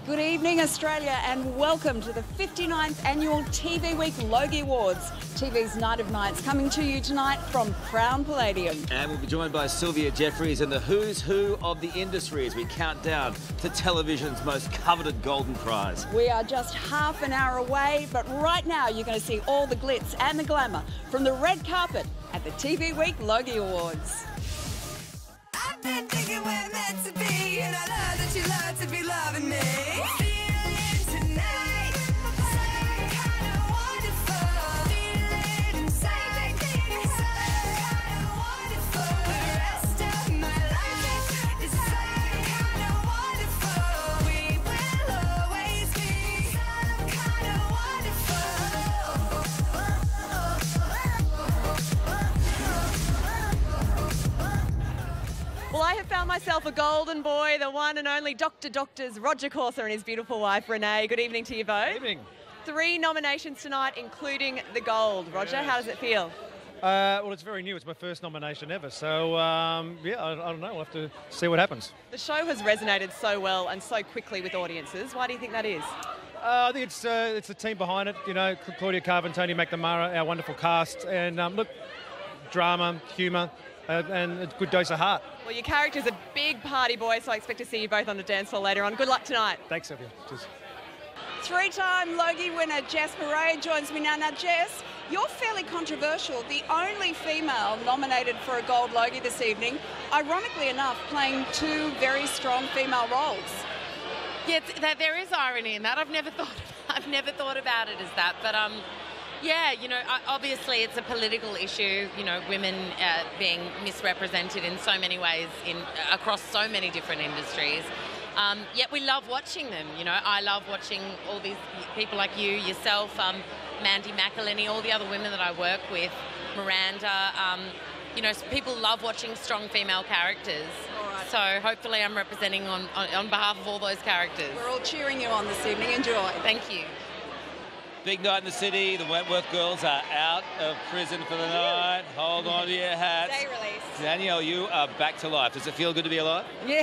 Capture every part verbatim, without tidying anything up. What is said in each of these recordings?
Good evening, Australia, and welcome to the fifty-ninth Annual T V Week Logie Awards. T V's Night of Nights coming to you tonight from Crown Palladium. And we'll be joined by Sylvia Jeffries and the who's who of the industry as we count down to television's most coveted golden prize. We are just half an hour away, but right now you're going to see all the glitz and the glamour from the red carpet at the T V Week Logie Awards. I've been thinking we're meant to be, and I love that you love to be loving me. Feeling tonight, so kind of wonderful. Feeling inside, so kind of wonderful. The rest of my life is so kind of wonderful. We will always be so kind of Well, I have found myself a golden boy, the one and only Doctor Doctors, Roger Corser and his beautiful wife, Renee. Good evening to you both. Good evening. Three nominations tonight, including the gold. Roger, Yes. how does it feel? Uh, well, it's very new. It's my first nomination ever. So, um, yeah, I, I don't know. We'll have to see what happens. The show has resonated so well and so quickly with audiences. Why do you think that is? Uh, I think it's uh, it's the team behind it. You know, Claudia Carver, Tony McNamara, our wonderful cast. And, um, look, drama, humour, uh, and a good dose of heart. Well, your character's a big party boy, so I expect to see you both on the dance floor later on. Good luck tonight. Thanks, Sylvia. Cheers. Three-time Logie winner Jess Murray joins me now. Now, Jess, you're fairly controversial. The only female nominated for a gold Logie this evening, ironically enough, playing two very strong female roles. Yeah, it's, that there is irony in that. I've never thought, I've never thought about it as that, but um, yeah, you know, obviously it's a political issue. You know, women uh, being misrepresented in so many ways in across so many different industries. Um, yet we love watching them. You know, I love watching all these people like you, yourself, um, Mandy McElhenney, all the other women that I work with, Miranda. Um, you know, people love watching strong female characters. All right. So hopefully I'm representing on, on, on behalf of all those characters. We're all cheering you on this evening. Enjoy. Thank you. Big night in the city. The Wentworth girls are out of prison for the night. Hold on to your hats. Day release. Danielle, you are back to life. Does it feel good to be alive? Yes,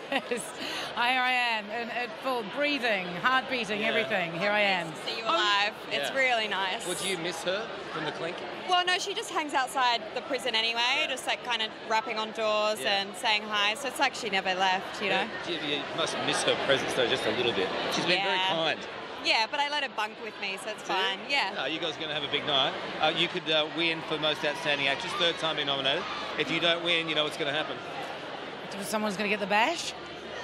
I, I am, and, and full breathing, heart beating, Yeah. everything. Here I am. See you alive. It's Yeah. really nice. Would you miss her from the clink? Well, no, she just hangs outside the prison anyway, just like kind of rapping on doors Yeah. and saying hi. So it's like she never left, you know. You, you must miss her presence though, just a little bit. She's been very Yeah. kind. Yeah, but I let her bunk with me, so it's fine. Yeah. No, you guys are going to have a big night. Uh, you could uh, win for Most Outstanding Actress, third time being nominated. If you don't win, you know what's going to happen. Someone's going to get the bash.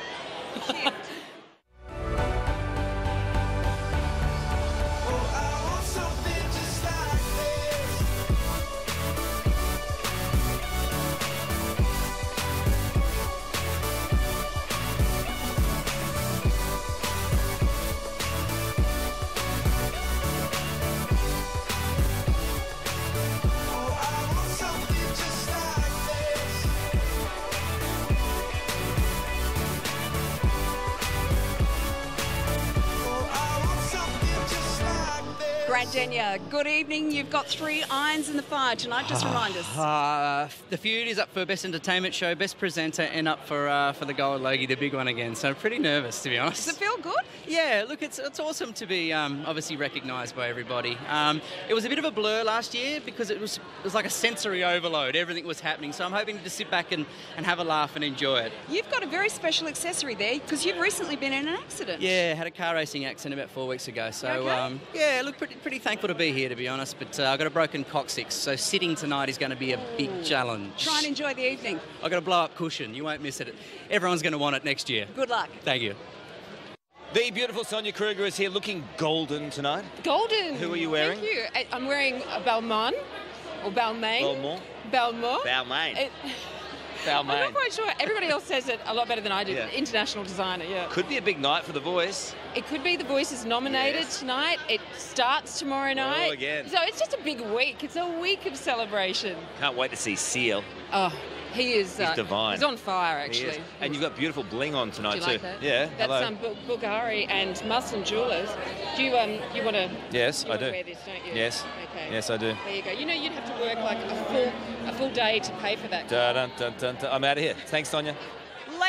Brad Denyer, good evening. You've got three irons in the fire tonight. Just remind us. Uh, the feud is up for Best Entertainment Show, Best Presenter, and up for uh, for the Gold Logie, the big one again. So pretty nervous, to be honest. Does it feel good? Yeah, look, it's it's awesome to be um, obviously recognised by everybody. Um, it was a bit of a blur last year because it was it was like a sensory overload. Everything was happening. So I'm hoping to sit back and, and have a laugh and enjoy it. You've got a very special accessory there because you've recently been in an accident. Yeah, had a car racing accident about four weeks ago. So Okay. um, yeah, look, pretty pretty thankful to be here, to be honest. But uh, I got a broken coccyx, so sitting tonight is going to be a big challenge. Try and enjoy the evening. I've got a blow-up cushion. You won't miss it. Everyone's going to want it next year. Good luck. Thank you. The beautiful Sonia Kruger is here looking golden tonight. Golden. Who are you wearing? Thank you. I- I'm wearing a Balmain or Balmain. Balmain? Balmain. Balmain. It- I'm Balmain. not quite sure. Everybody else says it a lot better than I do. Yeah. International designer, yeah. Could be a big night for The Voice. It could be The Voice is nominated Yes. tonight. It starts tomorrow night. again. So it's just a big week. It's a week of celebration. Can't wait to see Seal. Oh, he is. He's uh, divine. He's on fire, He is. actually. And you've got beautiful bling on tonight Do you too. like that? Yeah. That's hello. um, Bul- Bulgari and Muslim Jewelers. Do you um you want to? Yes, you I wanna do. Wear this, don't you? Yes. Okay. Yes, I do. There you go. You know you'd have to work like a full a full day to pay for that. Dun, dun, dun, dun, dun. I'm out of here. Thanks, Sonia. Ladies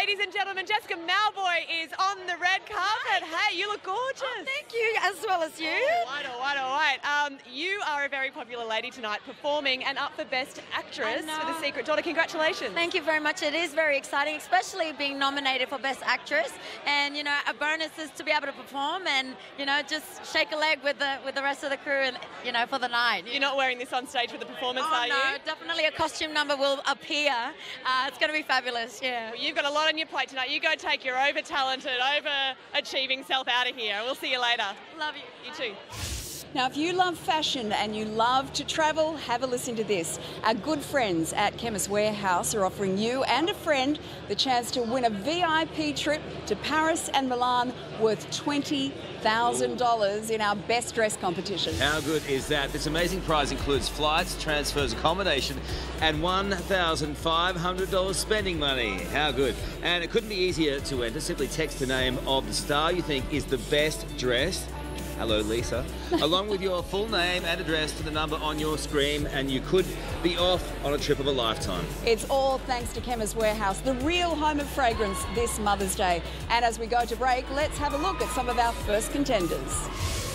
Ladies and gentlemen, Jessica Malboy is on the red carpet. Hey, you look gorgeous. Oh, thank you, as well as you. Oh, right, all right, all right. Um, you are a very popular lady tonight, performing and up for Best Actress for The Secret Daughter. Congratulations. Thank you very much. It is very exciting, especially being nominated for Best Actress. And, you know, a bonus is to be able to perform and, you know, just shake a leg with the with the rest of the crew and, you know, for the night. You're not wearing this on stage for the performance, oh, are no, you? definitely a costume number will appear. Uh, it's going to be fabulous, yeah. Well, you've got a lot on your plate tonight. You go take your over-talented, over-achieving self out of here. We'll see you later. Love you. You too. Now, if you love fashion and you love to travel, have a listen to this. Our good friends at Chemist Warehouse are offering you and a friend the chance to win a V I P trip to Paris and Milan worth twenty thousand dollars in our Best Dress competition. How good is that? This amazing prize includes flights, transfers, accommodation, and one thousand five hundred dollars spending money. How good. And it couldn't be easier to enter. Simply text the name of the star you think is the best dressed. Hello, Lisa. Along with your full name and address to the number on your screen, and you could be off on a trip of a lifetime. It's all thanks to Chemist Warehouse, the real home of fragrance this Mother's Day. And as we go to break, let's have a look at some of our first contenders.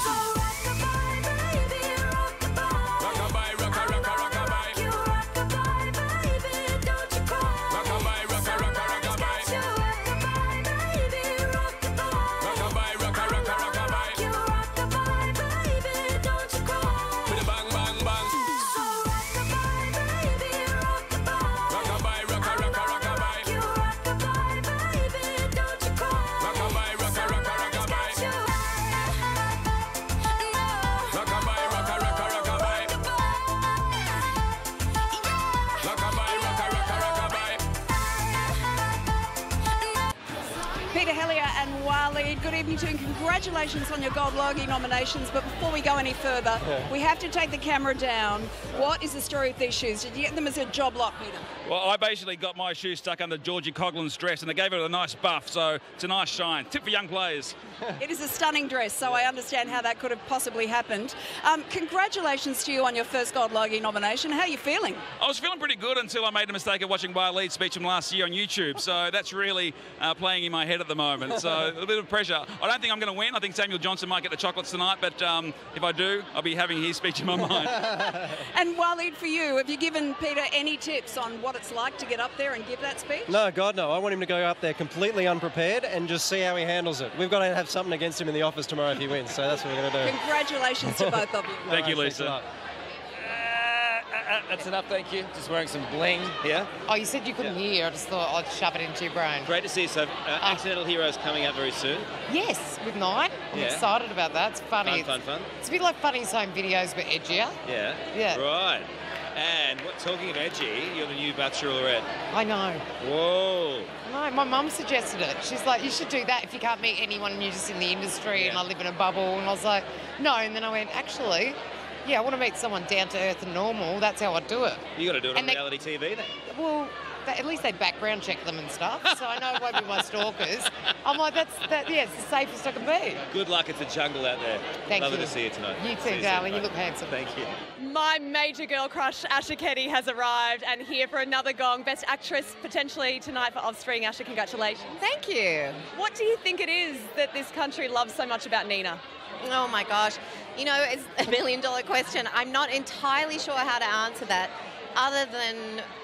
Good evening to you and congratulations on your Gold Logie nominations. But before we go any further, Yeah. we have to take the camera down. What is the story with these shoes? Did you get them as a job lot, Peter? Well, I basically got my shoes stuck under Georgie Coughlin's dress and they gave it a nice buff, so it's a nice shine. Tip for young players. It is a stunning dress, so I understand how that could have possibly happened. Um, congratulations to you on your first Gold Logie nomination. How are you feeling? I was feeling pretty good until I made the mistake of watching Wiley's speech from last year on YouTube, so that's really uh, playing in my head at the moment. So a little bit of pressure. I don't think I'm going to win. I think Samuel Johnson might get the chocolates tonight, but um, if I do, I'll be having his speech in my mind. And Waleed, for you, have you given Peter any tips on what it's like to get up there and give that speech? No, God, no. I want him to go up there completely unprepared and just see how he handles it. We've got to have something against him in the office tomorrow if he wins, so that's what we're going to do. Congratulations to both of you. Thank you, Lisa. Uh, that's enough, thank you. Just wearing some bling here. Oh, you said you couldn't Yeah. hear. I just thought I'd shove it into your brain. Great to see you. So, uh, Accidental Heroes coming out very soon. Yes, with Nine. I'm Yeah. excited about that. It's funny. Fun, fun, fun. It's a bit like Funny's Home Videos, but edgier. Yeah. Yeah. Right. And what, talking of edgy, you're the new Bachelorette. I know. Whoa. No, my mum suggested it. She's like, you should do that if you can't meet anyone and you're just in the industry and I live in a bubble. And I was like, no. And then I went, actually, yeah, I want to meet someone down to earth and normal. That's how I do it. You got to do it And on they- reality T V then. Well, they, at least they background check them and stuff, so I know it won't be my stalkers. I'm like, that's that. Yeah, it's the safest I can be. Good luck. It's a jungle out there. Thank Lovely you. to see you tonight. You See too, soon, darling. mate. You look handsome. Thank you. My major girl crush, Asha Keddy, has arrived and here for another gong. Best Actress potentially tonight for Offspring. Asha, congratulations. Thank you. What do you think it is that this country loves so much about Nina? Oh my gosh. You know, it's a million dollar question. I'm not entirely sure how to answer that other than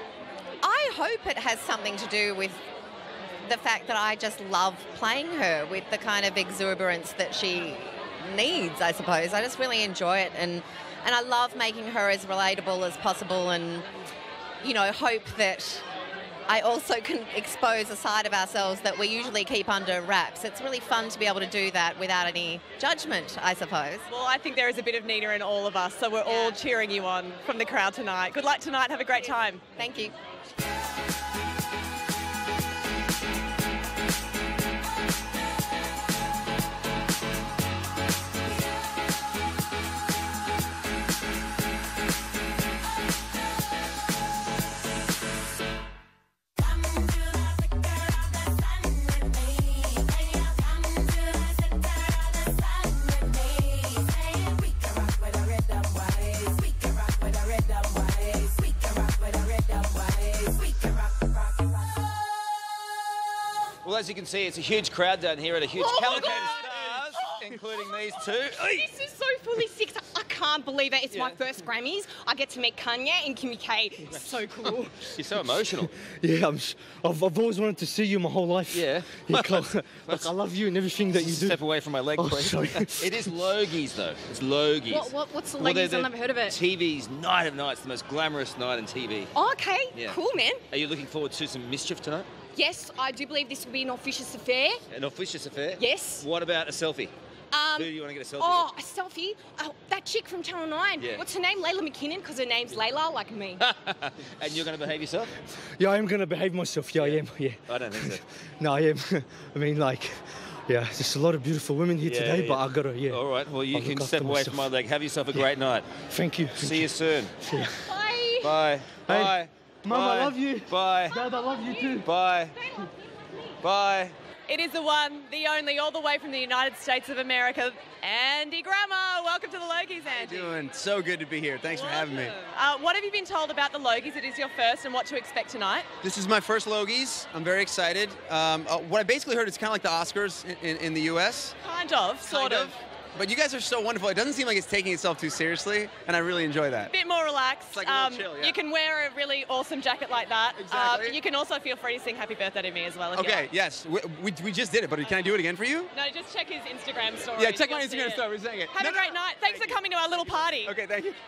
I hope it has something to do with the fact that I just love playing her with the kind of exuberance that she needs, I suppose. I just really enjoy it and and I love making her as relatable as possible and, you know, hope that I also can expose a side of ourselves that we usually keep under wraps. It's really fun to be able to do that without any judgment, I suppose. Well, I think there is a bit of Nina in all of us, so we're all cheering you on from the crowd tonight. Good luck tonight. Have a great time. Thank you. We can as you can see, it's a huge crowd down here at a huge Oh, cavalcade God. of stars, including these two. This is so fully six. I can't believe it. It's my first Grammys. I get to meet Kanye and Kimmy K. So cool. You're so emotional. Yeah, I'm, s- I've, I've always wanted to see you my whole life. Yeah. yeah Carl, like, I love you and everything that you do. Step away from my leg, Oh, please. sorry. It is Logies, though. It's Logies. What, what, what's the Well, they're Logies? I've the never heard of it. T V's night of nights, the most glamorous night on T V. Oh, okay. Yeah. Cool, man. Are you looking forward to some mischief tonight? Yes, I do believe this will be an officious affair. An officious affair? Yes. What about a selfie? Um, Who do you want to get a selfie Oh, a selfie. Oh, that chick from Channel nine. Yeah. What's her name? Layla McKinnon, because her name's Layla, like me. with? And you're going to behave yourself? Yeah, I am going to behave myself. Yeah, I am. Yeah. I don't think so. No, I am. I mean, like, yeah, there's a lot of beautiful women here Yeah, today, yeah. but I got to, yeah. All right, well, you I'll can look step after away myself. from my leg. Have yourself a Yeah. great night. Thank you. See you soon. See ya. Bye. Bye. Hey, Bye. Mum, Bye. I love you. Bye. Dad, I love you too. Bye. Bye. It is the one, the only, all the way from the United States of America, Andy Grammer. Welcome to the Logies, Andy. How you doing? So good to be here. Thanks for having me. Uh, what have you been told about the Logies? It is your first, and what to expect tonight? This is my first Logies. I'm very excited. Um, uh, what I basically heard is kind of like the Oscars in, in, in the U S. Kind of, sort Kind of. But you guys are so wonderful. It doesn't seem like it's taking itself too seriously, and I really enjoy that. A bit more relaxed. It's like a little chill, yeah. You can wear a really awesome jacket like that. Exactly. Uh, you can also feel free to sing Happy Birthday to me as well. If you Okay, like. yes. We, we, we just did it, but can I do it again for you? No, just check his Instagram story. Yeah, check my You'll see Instagram it. story. We're saying it. Have No, a no, great night. Thanks for coming to our little party. Okay, thank you.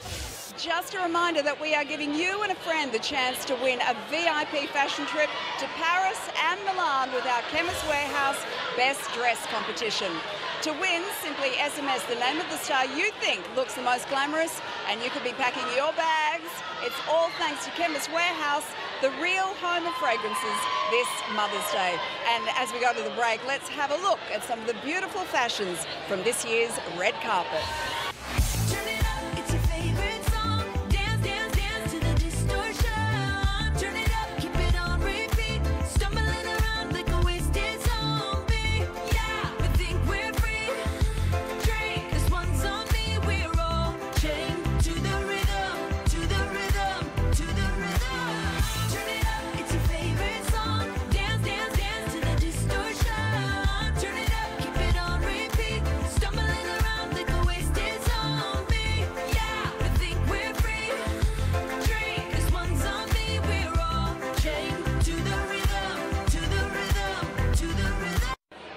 Just a reminder that we are giving you and a friend the chance to win a V I P fashion trip to Paris and Milan with our Chemist Warehouse Best Dress competition. To win, simply S M S the name of the star you think looks the most glamorous, and you could be packing your bags. It's all thanks to Chemist Warehouse, the real home of fragrances, this Mother's Day. And as we go to the break, let's have a look at some of the beautiful fashions from this year's red carpet. Turn it up, it's your favorite song. Dance, dance, dance to the distortion. Turn it up, keep it on repeat. Stumbling around like a wasted zombie. Yeah, we think we're free. Drink, this one's on me. We're all chained to the rhythm, to the rhythm, to the rhythm. Turn it up, it's your favorite song. Dance, dance, dance to the distortion. Turn it up, keep it on repeat. Stumbling around like a wasted zombie. Yeah, we think we're free. Drink, this one's on me. We're all chained to the rhythm, to the rhythm, to the rhythm.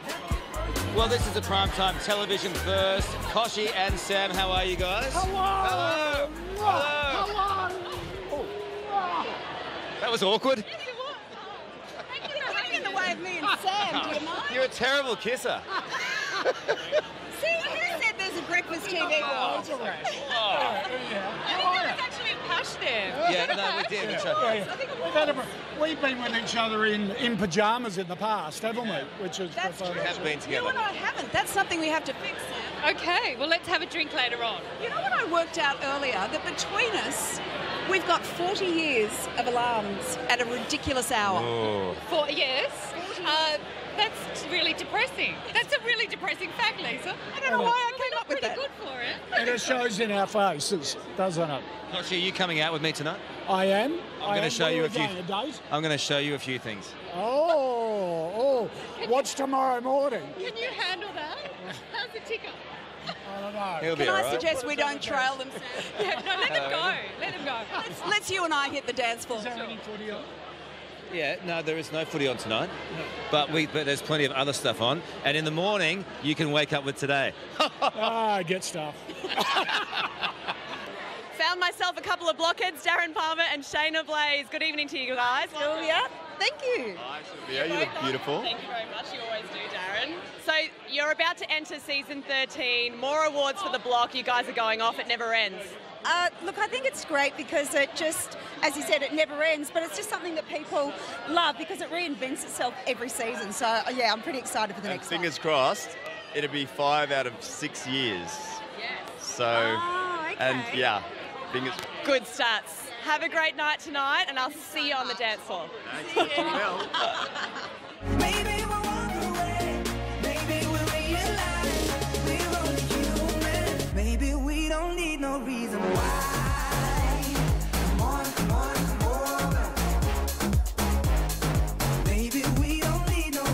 Well, this is a primetime television first. Koshi and Sam, how are you guys? Hello. Hello. Hello. That was awkward. You're getting in the way of me and Sam, do you mind? You're a terrible kisser. See, who said there's a breakfast T V Oh, world? it's all right. I think there was actually a pash there. Yeah, no, we did. We tried. Yeah, yeah. We've, had a, we've been with each other in, in pyjamas in the past, haven't we? Which is That's for true. photos. We have been You together. and I haven't. That's something we have to fix, Sam. Okay, well, let's have a drink later on. You know what I worked out earlier? That between us, we've got forty years of alarms at a ridiculous hour. Oh. For, yes, uh, that's really depressing. That's a really depressing fact, Lisa. I don't know why I came up with that. Pretty good for it. And it shows in our faces, doesn't it? Koshi, are you coming out with me tonight? I am. I'm I going to am. show What you are a we few. doing, a date? I'm going to show you a few things. Oh, oh. What's tomorrow morning? Can you handle that? How's the ticker? I don't know. He'll be Can all I right. suggest we don't trail them, Sam? Yeah, no, let them go. Let them go. Let's, let's you and I hit the dance floor. Is there any footy on? Yeah, no, there is no footy on tonight, but we but there's plenty of other stuff on. And in the morning, you can wake up with today. Ah, get stuff. Found myself a couple of blockheads, Darren Palmer and Shayna Blaze. Good evening to you guys. Sylvia, thank you. Hi, Sylvia. You look beautiful. Thank you very much. You always do, Darren. So you're about to enter season thirteen. More awards for the block. You guys are going off. It never ends. Uh, look, I think it's great because it just, as you said, it never ends, but it's just something that people love because it reinvents itself every season. So, uh, yeah, I'm pretty excited for the And next one. fingers crossed, it'll be five out of six years. Yes. So, Oh, okay. and yeah, fingers. Good stats. Have a great night tonight, and I'll see you on the dance floor. Maybe we'll walk away. Maybe we'll realize we're only human. Maybe we don't need no reason why. Come on, come on, come on. Maybe we don't need no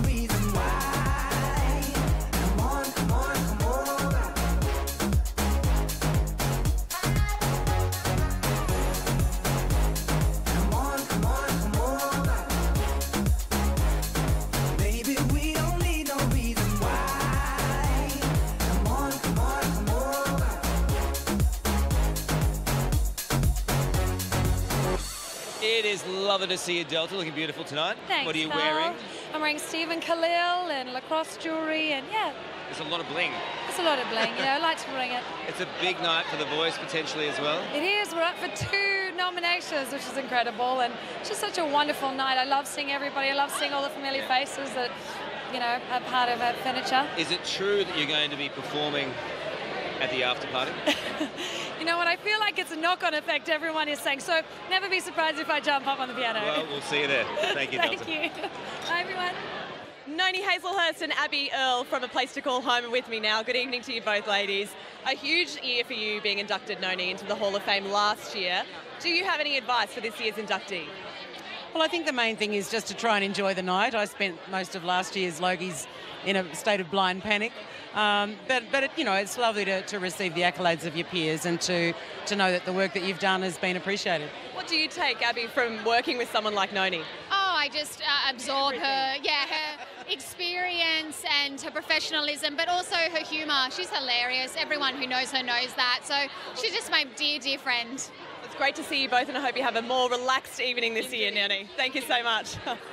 lovely to see you, Delta. Looking beautiful tonight. Thanks, What are you Carl. wearing? I'm wearing Stephen Khalil and lacrosse jewellery, and yeah, There's a lot of bling. it's a lot of bling. You know, I like to bring it. It's a big night for The Voice, potentially, as well. It is. We're up for two nominations, which is incredible, and it's just such a wonderful night. I love seeing everybody. I love seeing all the familiar faces that, you know, are part of our furniture. Is it true that you're going to be performing at the after party? You know what? I feel like it's a knock-on effect. Everyone is saying so. Never be surprised if I jump up on the piano. Well, we'll see you there. Thank you, Thank Delta. you. Bye, everyone. Noni Hazelhurst and Abby Earle from A Place to Call Home are with me now. Good evening to you both, ladies. A huge year for you being inducted, Noni, into the Hall of Fame last year. Do you have any advice for this year's inductee? Well, I think the main thing is just to try and enjoy the night. I spent most of last year's Logies in a state of blind panic. Um, but, but it, you know, it's lovely to, to receive the accolades of your peers and to, to know that the work that you've done has been appreciated. What do you take, Abby, from working with someone like Noni? Oh, I just uh, absorb her, yeah, her experience and her professionalism, but also her humour. She's hilarious. Everyone who knows her knows that. So she's just my dear, dear friend. It's great to see you both, and I hope you have a more relaxed evening this year, Noni. Thank you so much.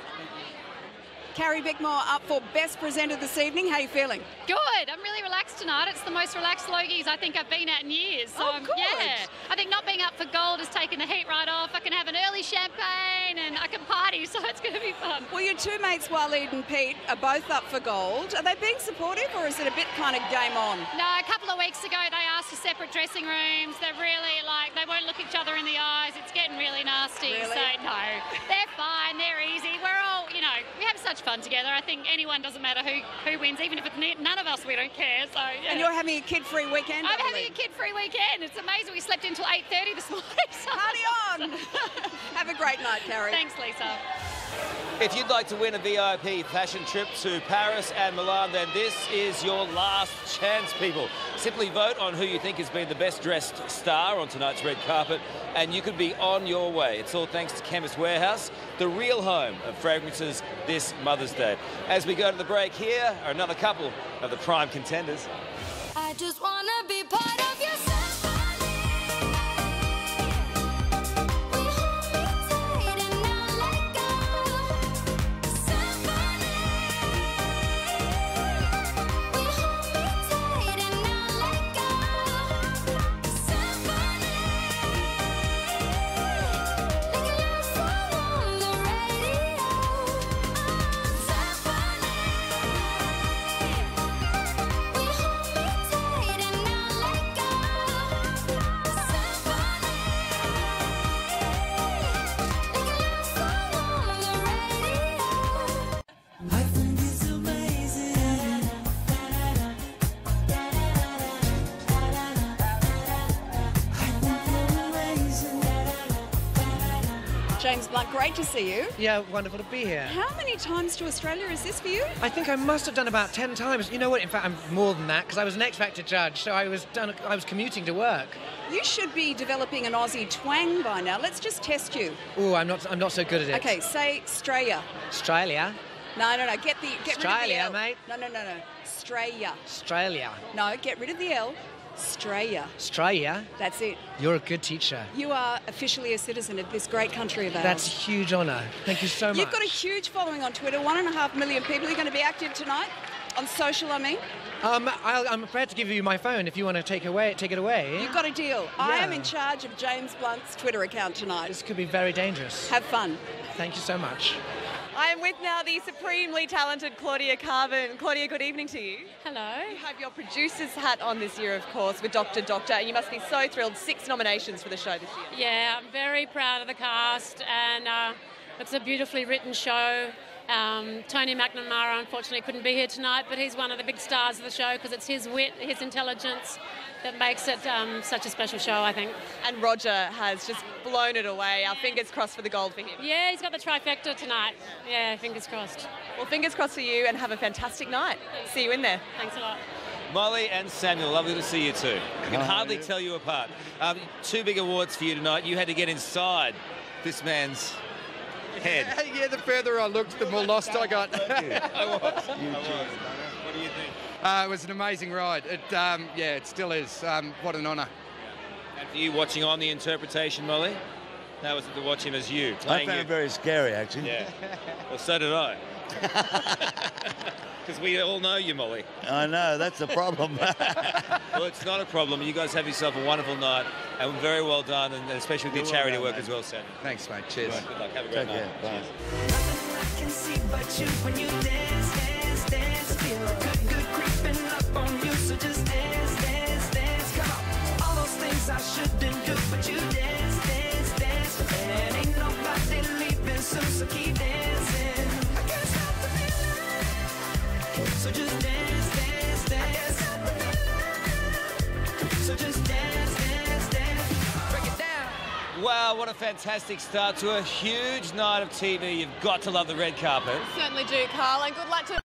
Carrie Bickmore up for Best Presenter this evening. How are you feeling? Good. I'm really relaxed tonight. It's the most relaxed Logies I think I've been at in years. So Oh, I'm- good. yeah, I think not being up for gold has taken the heat right off. I can have an early champagne and I can party, so it's going to be fun. Well, your two mates, Waleed and Pete, are both up for gold. Are they being supportive, or is it a bit kind of game on? No, a couple of weeks ago they asked for separate dressing rooms. They're really like, they won't look each other in the eyes. It's getting really nasty. Really? So no, they're fine. They're easy. We're all, you know, we have such fun together. I think anyone, doesn't matter who, who wins, even if it's ne- none of us, we don't care. So yeah. And you're having a kid-free weekend, I I'm having believe. a kid-free weekend. It's amazing. We slept until eight thirty this morning. So. Party on! Have a great night, Carrie. Thanks, Lisa. If you'd like to win a V I P fashion trip to Paris and Milan, then this is your last chance, people. Simply vote on who you think has been the best dressed star on tonight's red carpet, and you could be on your way. It's all thanks to Chemist Warehouse, the real home of fragrances this Mother's Day. As we go to the break, here are another couple of the prime contenders. I just wanna be part of your symphony. We hold me tight and not let go. Symphony. We hold me tight and not let go. Symphony. Like a love song on the radio. Symphony. We hold me tight and not let go. Symphony. Like a love song on the radio. I think it's amazing. James Blunt, great to see you. Yeah, wonderful to be here. How many times to Australia is this for you? I think I must have done about ten times. You know what? In fact, I'm more than that because I was an X Factor judge, so I was done. I was commuting to work. You should be developing an Aussie twang by now. Let's just test you. Oh, I'm not. I'm not so good at it. Okay, say Australia. Australia, No, no, no. Get the get rid of the Australia, L. mate. No, no, no, no. Australia. Australia, No, get rid of the L. Australia. Australia. That's it. You're a good teacher. You are officially a citizen of this great country of ours. That's a huge honour. Thank you so much. You've got a huge following on Twitter. One and a half million people. You're going to be active tonight on social. I mean, Um, I'll, I'm prepared to give you my phone if you want to take away, take it away. you've got a deal. I am Yeah. in charge of James Blunt's Twitter account tonight. This could be very dangerous. Have fun. Thank you so much. I am with now the supremely talented Claudia Carvin. Claudia, good evening to you. Hello. You have your producer's hat on this year, of course, with Doctor Doctor, and you must be so thrilled. Six nominations for the show this year. Yeah, I'm very proud of the cast, and uh, it's a beautifully written show. Um, Tony McNamara unfortunately couldn't be here tonight, but he's one of the big stars of the show because it's his wit, his intelligence that makes it um, such a special show, I think. And Roger has just blown it away. Our fingers crossed for the gold for him. Yeah, he's got the trifecta tonight. Yeah, fingers crossed. Well, fingers crossed for you, and have a fantastic night. See you in there. Thanks a lot. Molly and Samuel, lovely to see you too. I can Hi. hardly tell you apart. Um, two big awards for you tonight. You had to get inside this man's head. Yeah, the further I looked, the more lost I got. I was. I was. What do you think? Uh, it was an amazing ride. It, um, yeah, it still is. Um, what an honour. And for you watching on the interpretation, Molly? How was it to watch him as you? I Playing found you? it very scary, actually. Yeah. Well, so did I. Because we all know you, Molly. I know, that's the problem. Well, it's not a problem. You guys have yourself a wonderful night, and very well done, and especially with your You're well charity done, work mate. as well, Sam. Thanks, mate. Cheers. Right, good luck. Have a great Take night. care. Bye. I can see but you when you dance, dance, dance. Feel good, good creeping up on you. So just dance, dance, dance. Come on. All those things I shouldn't do, but you dance, dance, dance. And ain't nobody leaving soon, so keep dancing. I can't stop the feeling. So just dance, dance, dance. I can't stop the feeling. So just dance, dance, dance. Break it down. Wow, what a fantastic start to a huge night of T V. You've got to love the red carpet. Certainly do, Carl, and good luck to